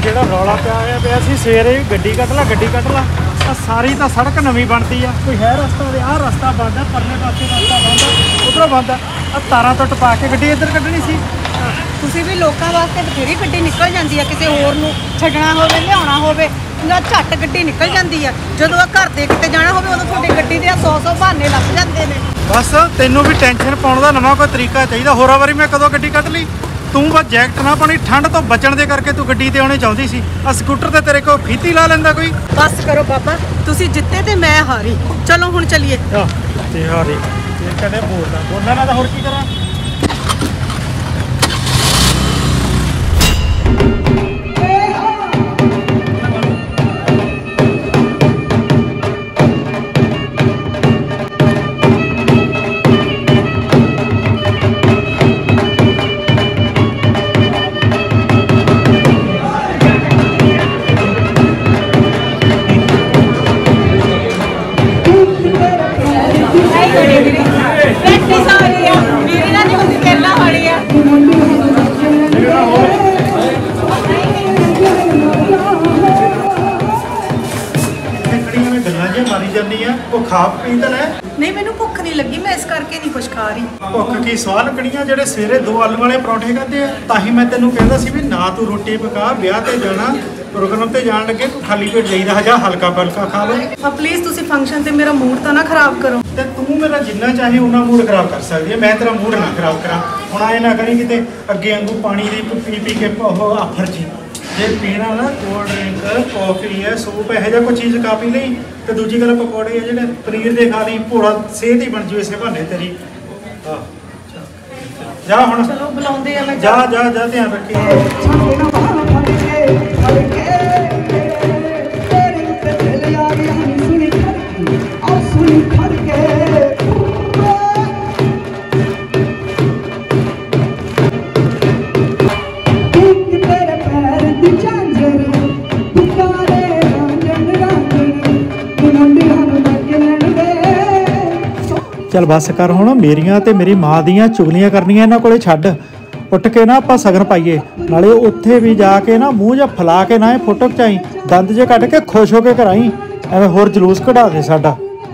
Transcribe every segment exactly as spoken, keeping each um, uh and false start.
ਜਿਹੜਾ ਰੌਲਾ ਪਿਆ ਹੋਇਆ ਪਿਆ ਸੀ ਸਵੇਰੇ ਗੱਡੀ ਕੱਢ ਲਾ ਗੱਡੀ ਕੱਢ ਲਾ ਆ ਸਾਰੀ ਤਾਂ ਸੜਕ ਨਵੀਂ ਬਣਦੀ ਆ ਕੋਈ ਹੈ ਰਸਤਾ ਦੇ ਆਹ ਰਸਤਾ ਬੰਦ ਆ ਪਰਲੇ ਪਾਸੇ ਰਸਤਾ ਬੰਦ ਆ ਉਧਰੋਂ ਬੰਦ ਆ ਆ ਤਾਰਾਂ ਤੋਂ ਟਪਾ ਕੇ ਗੱਡੀ ਇੱਧਰ ਕੱਢਣੀ ਸੀ। ਤੁਸੀਂ ਵੀ ਲੋਕਾਂ ਵਾਸਤੇ ਬਥੇਰੀ ਗੱਡੀ ਨਿਕਲ ਜਾਂਦੀ ਆ ਕਿਸੇ ਹੋਰ ਨੂੰ ਛੱਡਣਾ ਹੋਵੇ ਲਿਆਉਣਾ ਹੋਵੇ ਨਾ ਝੱਟ ਗੱਡੀ ਨਿਕਲ ਜਾਂਦੀ ਆ। ਜਦੋਂ ਆ ਘਰ ਦੇ ਕਿਤੇ ਜਾਣਾ ਹੋਵੇ ਉਦੋਂ ਤੁਹਾਡੀ ਗੱਡੀ ਦੇ ਸੌ ਸੌ ਬਹਾਨੇ ਲੱਗ ਜਾਂਦੇ ਨੇ। ਬਸ ਤੈਨੂੰ ਵੀ ਟੈਨਸ਼ਨ ਪਾਉਣ ਦਾ ਨਵਾਂ ਕੋਈ ਤਰੀਕਾ ਚਾਹੀਦਾ। ਹੋਰਾਂ ਵਾਰੀ ਮੈਂ ਕਦੋਂ ਗੱਡੀ ਕੱਢ ਲਈ ਤੂੰ ਬਸ ਜੈਕਟ ਨਾ ਪਾਣੀ ਠੰਡ ਤੋਂ ਬਚਣ ਦੇ ਕਰਕੇ ਤੂੰ ਗੱਡੀ ਤੇ ਆਉਣੀ ਚਾਹੁੰਦੀ ਸੀ। ਆ ਸਕੂਟਰ ਤੇ ਤੇਰੇ ਕੋਲ ਫੀਤੀ ਲਾ ਲੈਂਦਾ ਕੋਈ। ਬਸ ਕਰੋ ਬਾਬਾ ਤੁਸੀਂ ਜਿੱਤੇ ਤੇ ਮੈਂ ਹਾਰੀ। ਚਲੋ ਹੁਣ ਚੱਲੀਏ। ਤੇ ਹਾਰੀ ਇਹ ਕਹਿੰਦੇ ਬੋਲਦਾ ਬੋਲਣਾ ਨਾ ਤਾਂ ਹੋਰ ਕੀ ਕਰਾਂ। ਖਾ ਪੀ ਤਾਂ ਲੈ। ਨਹੀਂ ਮੈਨੂੰ ਭੁੱਖ ਨਹੀਂ ਲੱਗੀ ਮੈਂ ਇਸ ਕਰਕੇ ਨਹੀਂ ਕੁਛ ਖਾ ਰਹੀ। ਭੁੱਖ ਕੀ ਸਵਾਲ ਲੱਕੜੀਆਂ ਜਿਹੜੇ ਸਵੇਰੇ ਦੋ ਆਲੂ ਵਾਲੇ ਪਰੌਂਠੇ ਖਾਦੇ ਆ ਤਾਂ ਹੀ ਮੈਂ ਤੈਨੂੰ ਕਹਿੰਦਾ ਸੀ ਵੀ ਨਾ ਤੂੰ ਰੋਟੀ ਪਕਾ ਵਿਆਹ ਤੇ ਜਾਣਾ ਪ੍ਰੋਗਰਾਮ ਤੇ ਜਾਣ ਲੱਗੇ ਤੂੰ ਖਾਲੀ ਪੇਟ ਜਾਈਦਾ ਜਾਂ ਹਲਕਾ ਫੁਲਕਾ ਖਾ ਲਓ। ਆ ਪਲੀਜ਼ ਤੁਸੀਂ ਫੰਕਸ਼ਨ ਤੇ ਮੇਰਾ ਮੂਡ ਤਾਂ ਨਾ ਖਰਾਬ ਕਰੋ। ਤੇ ਤੂੰ ਮੇਰਾ ਜਿੰਨਾ ਚਾਹੇ ਉਹਨਾਂ ਮੂਡ ਖਰਾਬ ਕਰ ਸਕਦੀ ਹੈ ਮੈਂ ਤੇਰਾ ਮੂਡ ਨਾ ਖਰਾਬ ਕਰਾਂ। ਹੁਣ ਆਏ ਨਾ ਕਰੀ ਕਿਤੇ ਅੱਗੇ ਵਾਂਗੂ ਪਾਣੀ ਦੀ ਪੀ ਪੀ ਕੇ ਉਹ ਆਫਰ ਜੀ ਜੇ ਪੀਣਾ ਨਾ ਕੋਲਡ ਡਰਿੰਕ ਕੌਫੀ ਹੈ ਸੂਪ ਇਹੋ ਜਿਹਾ ਕੋਈ ਚੀਜ਼ ਖਾ ਪੀ ਲਈ ਤੇ ਦੂਜੀ ਗੱਲ ਪਕੌੜੇ ਆ ਜਿਹੜੇ ਪਨੀਰ ਦੇ ਖਾ ਲਈ ਭੋਲਾ ਸਿਹਤ ਹੀ ਬਣ ਜੂ ਇਸੇ ਬਹਾਨੇ ਤੇਰੀ। ਆਹ ਜਾ ਹੁਣ ਚਲੋ ਬੁਲਾਉਂਦੇ ਆ ਮੈਂ ਜਾ ਜਾ ਜਾ ਧਿਆਨ ਰੱਖੀ। ਚੱਲ ਬੱਸ ਕਰ ਹੁਣ ਮੇਰੀਆਂ ਤੇ ਮੇਰੀ ਮਾਂ ਦੀਆਂ ਚੁਗਲੀਆਂ ਕਰਨੀਆਂ ਇਹਨਾਂ ਕੋਲੇ ਛੱਡ। ਉੱਠ ਕੇ ਨਾ ਆਪਾਂ ਸਗਨ ਪਾਈਏ ਨਾਲੇ ਉੱਥੇ ਵੀ ਜਾ ਕੇ ਨਾ ਮੂੰਹ ਜਿਹਾ ਫਲਾ ਕੇ ਨਾ ਇਹ ਫੋਟੋ ਖਿਚਾਈ ਦੰਦ ਜੇ ਕੱਢ ਕੇ ਖੁਸ਼ ਹੋ ਕੇ ਕਰਾਈ ਐਵੇਂ ਹੋਰ ਜਲੂਸ ਕਢਾ ਦੇ ਸਾਡਾ।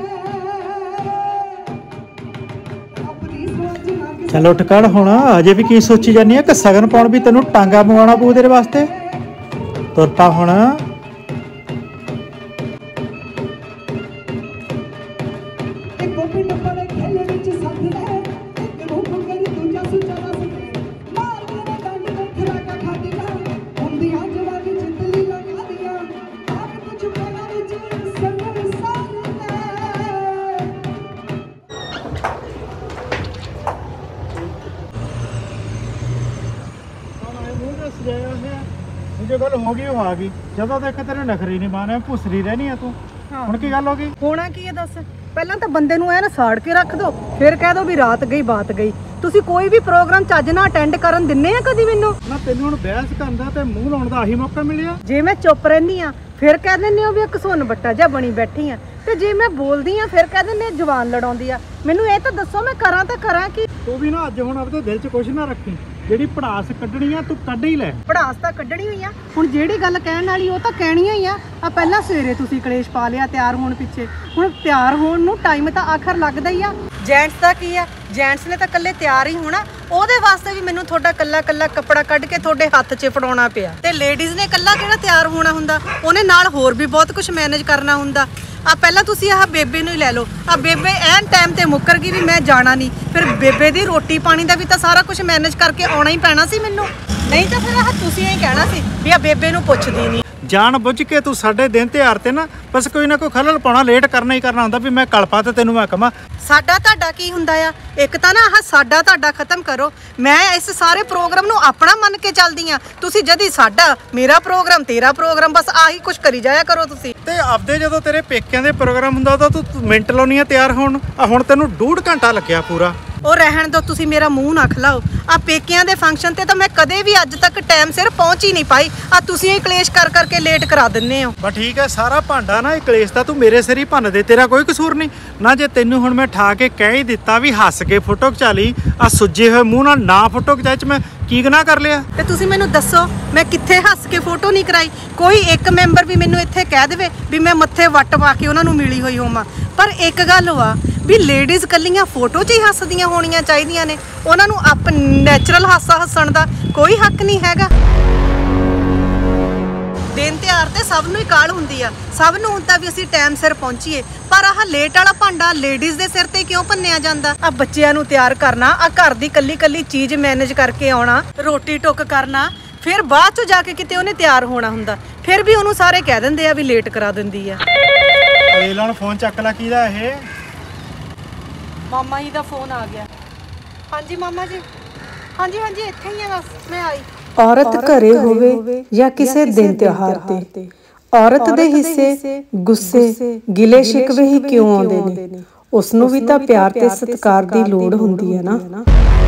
ਚੱਲ ਉੱਠ ਕੱਢ ਹੁਣ ਅਜੇ ਵੀ ਕੀ ਸੋਚੀ ਜਾਂਦੀ ਆ ਕਿ ਸਗਨ ਪਾਉਣ ਵੀ ਤੈਨੂੰ ਟਾਂਗਾ ਮੰਗਵਾਉਣਾ ਪਊ ਤੇਰੇ ਵਾਸਤੇ। ਤੁਰ ਪਾ ਹੁਣ। जो गल होगी वो आ गई ਜਦੋਂ ਦੇਖ ਤੇਰੇ ਨਖਰੀ ਨਹੀਂ ਮਾਨੇ ਭੁਸਰੀ ਰਹਿਣੀ ਆ ਤੂੰ। ਹੁਣ ਕੀ ਗੱਲ ਹੋ ਗਈ? ਹੋਣਾ ਕੀ ਹੈ ਦੱਸ। ਪਹਿਲਾਂ ਤਾਂ ਬੰਦੇ ਨੂੰ ਐ ਨਾ ਸਾੜ ਕੇ ਰੱਖ ਦੋ ਫਿਰ ਕਹਿ ਦੋ ਵੀ ਰਾਤ ਗਈ ਬਾਤ ਗਈ। ਤੁਸੀਂ ਕੋਈ ਵੀ ਪ੍ਰੋਗਰਾਮ ਚੱਜ ਨਾਲ ਅਟੈਂਡ ਕਰਨ ਦਿੰਨੇ ਆ ਕਦੀ ਮੈਨੂੰ? ਨਾ ਤੈਨੂੰ ਹੁਣ ਬਹਿਸ ਕਰਨ ਦਾ ਤੇ ਮੂੰਹ ਲਾਉਣ ਦਾ ਆਹੀ ਮੌਕਾ ਮਿਲਿਆ। ਜੇ ਮੈਂ ਚੁੱਪ ਰਹਿੰਦੀ ਆ ਫਿਰ ਕਹਿ ਦਿੰਦੇ ਹੋ ਵੀ ਇੱਕ ਸੁਣ ਬੱਟਾ ਜਾਂ ਬਣੀ ਬੈਠੀ ਆ ਤੇ ਜੇ ਮੈਂ ਬੋਲਦੀ ਆ ਫਿਰ ਕਹਿ ਦਿੰਦੇ ਜਵਾਨ ਲੜਾਉਂਦੀ ਆ। ਮੈਨੂੰ ਇਹ ਤਾਂ ਦੱਸੋ ਮੈਂ ਕਰਾਂ ਤਾਂ ਕਰਾਂ ਕੀ? ਤੂੰ ਵੀ ਨਾ ਅੱਜ ਹੁਣ ਆਪਣੇ ਦਿਲ 'ਚ ਕੁਛ ਨਾ ਰੱਖੀ ਜਿਹੜੀ ਪੜਾਸ ਕੱਢਣੀ ਆ ਤੂੰ ਕੱਢ ਹੀ ਲੈ। ਪੜਾਸ ਤਾਂ ਕੱਢਣੀ ਹੋਈ ਆ ਹੁਣ ਜਿਹੜੀ ਗੱਲ ਕਹਿਣ ਵਾਲੀ ਉਹ ਤਾਂ ਕਹਿਣੀ ਹੀ ਆ। ਆ ਪਹਿਲਾਂ ਸਵੇਰੇ ਤੁਸੀਂ ਕਲੇਸ਼ ਪਾ ਲਿਆ ਤਿਆਰ ਹੋਣ ਪਿੱਛੇ ਹੁਣ ਤਿਆਰ ਹੋਣ ਨੂੰ ਟਾਈਮ ਤਾਂ ਆਖਰ ਲੱਗਦਾ ਹੀ ਆ। ਜੈਂਟਸ ਦਾ ਕੀ ਆ ਜੈਂਟਸ ਨੇ ਤਾਂ ਇਕੱਲੇ ਤਿਆਰ ਹੀ ਹੋਣਾ ਉਹਦੇ ਵਾਸਤੇ ਵੀ ਮੈਨੂੰ ਤੁਹਾਡਾ ਕੱਲਾ ਕੱਲਾ ਕੱਪੜਾ ਕੱਢ ਕੇ ਤੁਹਾਡੇ ਹੱਥ 'ਚ ਫੜਾਉਣਾ ਪਿਆ। ਤੇ ਲੇਡੀਜ਼ ਨੇ ਕੱਲਾ ਕਿਹੜਾ ਤਿਆਰ ਹੋਣਾ ਹੁੰਦਾ ਉਹਨੇ ਨਾਲ ਹੋਰ ਵੀ ਬਹੁਤ ਕੁਝ ਮੈਨੇਜ ਕਰਨਾ ਹੁੰਦਾ। ਆ ਪਹਿਲਾਂ ਤੁਸੀਂ ਆਹ ਬੇਬੇ ਨੂੰ ਹੀ ਲੈ ਲਓ। ਆ ਬੇਬੇ ਐਨ ਟਾਈਮ ਤੇ ਮੁੱਕਰ ਗਈ ਵੀ ਮੈਂ ਜਾਣਾ ਨਹੀਂ ਫਿਰ ਬੇਬੇ ਦੀ ਰੋਟੀ ਪਾਣੀ ਦਾ ਵੀ ਤਾਂ ਸਾਰਾ ਕੁਝ ਮੈਨੇਜ ਕਰਕੇ ਆਉਣਾ ਹੀ ਪੈਣਾ ਸੀ ਮੈਨੂੰ। ਨਹੀਂ ਤਾਂ ਫਿਰ ਆਹ ਤੁਸੀਂ ਇਹ ਕਹਿਣਾ ਸੀ ਵੀ ਆ ਬੇਬੇ ਨੂੰ ਪੁੱਛਦੀ ਨਹੀਂ। ਜਾਣ ਬੁੱਝ ਕੇ ਤੂੰ ਸਾਡੇ ਦਿਨ ਤਿਉਹਾਰ ਤੇ ਨਾ ਬਸ ਕੋਈ ਨਾ ਕੋਈ ਖਲਲ ਪਾਉਣਾ ਲੇਟ ਕਰਨਾ ਹੀ ਕਰਨਾ ਹੁੰਦਾ ਵੀ ਮੈਂ ਕਲਪਾ ਤੇ ਤੈਨੂੰ ਮੈਂ ਕਹਾਂ ਸਾਡਾ ਤੁਹਾਡਾ ਕੀ ਹੁੰਦਾ ਆ। ਇੱਕ ਤਾਂ ਨਾ ਆਹ ਸਾਡਾ ਤੁਹਾਡਾ ਖਤਮ ਕਰੋ। ਮੈਂ ਇਸ ਸਾਰੇ ਪ੍ਰੋਗਰਾਮ ਨੂੰ ਆਪਣਾ ਮੰਨ ਕੇ ਚੱਲਦੀ ਆ। ਤੁਸੀਂ ਜਦੀ ਸਾਡਾ ਮੇਰਾ ਪ੍ਰੋਗਰਾਮ ਤੇਰਾ ਪ੍ਰੋਗਰਾਮ ਬਸ ਆਹੀ ਕੁਝ ਕਰੀ ਜਾਇਆ ਕਰੋ ਤੁਸੀਂ। ਤੇ ਆਪਦੇ ਜਦੋਂ ਤੇਰੇ ਪੇਕਿਆਂ ਦੇ ਪ੍ਰੋਗਰਾਮ ਹੁੰਦਾ ਤਾਂ ਤੂੰ ਮਿੰਟ ਲਾਉਣੀ ਆ ਤਿਆਰ ਹੋਣ। ਆ ਹੁਣ ਤੈਨੂੰ ਡੂਢ ਘੰਟਾ ਲੱਗਿਆ ਪੂਰਾ ਉਹ ਰਹਿਣ ਦੋ, ਤੁਸੀਂ ਮੇਰਾ ਮੂੰਹ ਨਾ ਖਲਾਓ। ਆ ਪੇਕਿਆਂ ਦੇ ਫੰਕਸ਼ਨ ਤੇ ਤਾਂ ਮੈਂ ਕਦੇ ਵੀ ਅੱਜ ਤੱਕ ਟਾਈਮ ਸਿਰ ਪਹੁੰਚ ਹੀ ਨਹੀਂ ਪਾਈ। ਆ ਤੁਸੀਂ ਹੀ ਕਲੇਸ਼ ਕਰ ਕਰਕੇ ਲੇਟ ਕਰਾ ਦਿੰਦੇ ਹੋ। ਬਸ ਠੀਕ ਹੈ, ਸਾਰਾ ਭਾਂਡਾ ਨਾ ਇਹ ਕਲੇਸ਼ ਤਾਂ ਤੂੰ ਮੇਰੇ ਸਿਰ ਹੀ ਭੰਨ ਦੇ, ਤੇਰਾ ਕੋਈ ਕਸੂਰ ਨਹੀਂ ਨਾ। ਜੇ ਤੈਨੂੰ ਹੁਣ ਮੈਂ ਠਾ ਕੇ ਕਹਿ ਹੀ ਦਿੱਤਾ ਵੀ ਹੱਸ ਕੇ ਫੋਟੋ ਖਿਚਾ ਲਈ, ਆ ਸੁੱਜੇ ਹੋਏ ਮੂੰਹ ਨਾਲ ਨਾ ਫੋਟੋ ਖਿਚਾਈ ਚ ਮੈਂ ਕੀ ਗੁਨਾਹ ਕਰ ਲਿਆ? ਤੇ ਤੁਸੀਂ ਮੈਨੂੰ ਦੱਸੋ ਮੈਂ ਕਿੱਥੇ ਹੱਸ ਕੇ ਫੋਟੋ ਨਹੀਂ ਕਰਾਈ? ਕੋਈ ਇੱਕ ਮੈਂਬਰ ਵੀ ਮੈਨੂੰ ਇੱਥੇ ਕਹਿ ਦੇਵੇ ਵੀ ਮੈਂ ਮੱਥੇ ਵੱਟ ਪਾ ਕੇ ਉਹਨਾਂ ਨੂੰ ਮਿਲੀ ਹੋਈ ਹੋਵਾਂ। ਪਰ ਇੱਕ ਗੱਲ ਵਾ ਵੀ ਲੇਡੀਜ਼ ਕੱਲੀਆਂ ਫੋਟੋ 'ਚ ਹੀ ਹੱਸਦੀਆਂ ਹੋਣੀਆਂ ਚਾਹੀਦੀਆਂ ਨੇ, ਉਹਨਾਂ ਨੂੰ ਆਪ ਨੈਚੁਰਲ ਹਾਸਾ ਹੱਸਣ ਦਾ ਕੋਈ ਹੱਕ ਨਹੀਂ ਹੈਗਾ। ਦਿਨ ਤਿਉਹਾਰ ਤੇ ਸਭ ਨੂੰ ਹੀ ਕਾਹਲ ਹੁੰਦੀ ਆ, ਸਭ ਨੂੰ ਹੁੰਦਾ ਵੀ ਅਸੀਂ ਟਾਈਮ ਸਿਰ ਪਹੁੰਚੀਏ, ਪਰ ਆਹ ਲੇਟ ਵਾਲਾ ਭਾਂਡਾ ਲੇਡੀਜ਼ ਦੇ ਸਿਰ ਤੇ ਕਿਉਂ ਭੰਨਿਆ ਜਾਂਦਾ? ਆ ਬੱਚਿਆਂ ਨੂੰ ਤਿਆਰ ਕਰਨਾ, ਆ ਘਰ ਦੀ ਕੱਲੀ ਕੱਲੀ ਚੀਜ਼ ਮੈਨੇਜ ਕਰਕੇ ਆਉਣਾ, ਰੋਟੀ ਟੁੱਕ ਕਰਨਾ, ਫਿਰ ਬਾਅਦ ਚ ਜਾ ਕੇ ਕਿਤੇ ਉਹਨੇ ਤਿਆਰ ਹੋਣਾ ਹੁੰਦਾ, ਫਿਰ ਵੀ ਉਹਨੂੰ ਸਾਰੇ ਕਹਿ ਦਿੰਦੇ ਆ ਵੀ ਲੇਟ ਕਰਾ ਦਿੰਦੀ ਆ। ਇਹਨਾਂ ਨੂੰ ਫੋਨ ਚੱਕ ਲਾ, ਕਿਹਦਾ ਇਹ? ਮਾਮਾ ਜੀ ਦਾ ਫੋਨ ਆ ਗਿਆ। ਹਾਂਜੀ ਮਾਮਾ ਜੀ, ਹਾਂਜੀ ਹਾਂਜੀ ਇੱਥੇ ਹੀ ਆ, ਬਸ ਮੈਂ ਆਈ। ਔਰਤ ਘਰੇ ਹੋਵੇ ਜਾਂ ਕਿਸੇ ਦਿਨ ਤਿਉਹਾਰ ਤੇ, ਔਰਤ ਦੇ ਹਿੱਸੇ ਗੁੱਸੇ ਗਿਲੇ ਸ਼ਿਕਵੇ ਹੀ ਕਿਉਂ ਆਉਂਦੇ ਨੇ? ਉਸ ਨੂੰ ਵੀ ਤਾਂ ਪਿਆਰ ਤੇ ਸਤਿਕਾਰ ਦੀ ਲੋੜ ਹੁੰਦੀ ਹੈ ਨਾ।